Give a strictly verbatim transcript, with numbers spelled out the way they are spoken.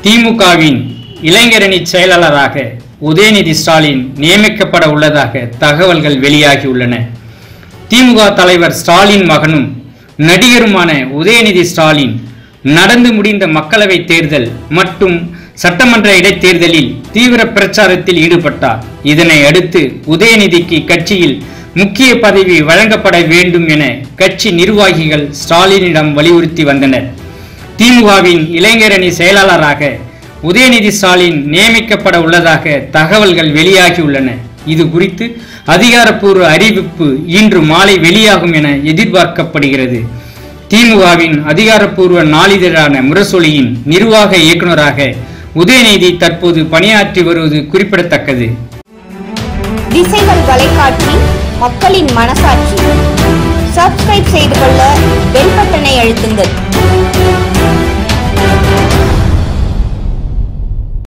திமுகவின் இளைஞரணி செயலாளராக உதயநிதி ஸ்டாலின் நியமிக்கப்பட உள்ளதாக தகவல்கள் வெளியாகியுள்ளன. திமுக தலைவர் ஸ்டாலின் மகனும் நடிகருமான உதயநிதி ஸ்டாலின் நடந்து முடிந்த மக்களவை தேர்தல் மற்றும் சட்டமன்ற இடைத்தேர்தலில் தீவிர பிரச்சாரத்தில் ஈடுபட்டார். இதனை அடுத்து உதயநிதிக்கு கட்சியில் முக்கிய பதவி வழங்கப்பட வேண்டும் என கட்சி நிர்வாகிகள் ஸ்டாலினிடம் வலியுறுத்தி வந்தனர். திமுகவின் இளைஞரணி செயலாளராக உதயநிதி ஸ்டாலின் நியமிக்கப்பட உள்ளதாக தகவல்கள் வெளியாகியுள்ளன. இது குறித்து அதிகாரப்பூர்வ அறிவிப்பு இன்று மாலை வெளியாகும் என எதிர்பார்க்கப்படுகிறது. திமுகவின் அதிகாரப்பூர்வ நாளிதழான முரசொலியின் நிர்வாக இயக்குநராக உதயநிதி தற்போது பணியாற்றி வருவது குறிப்பிடத்தக்கது. திசைகள் வலைக்காட்சி, மக்களின் மனசாட்சி. சப்ஸ்கிரைப் செய்து கொள்ள பெல் பட்டனை அழுத்துங்கள்.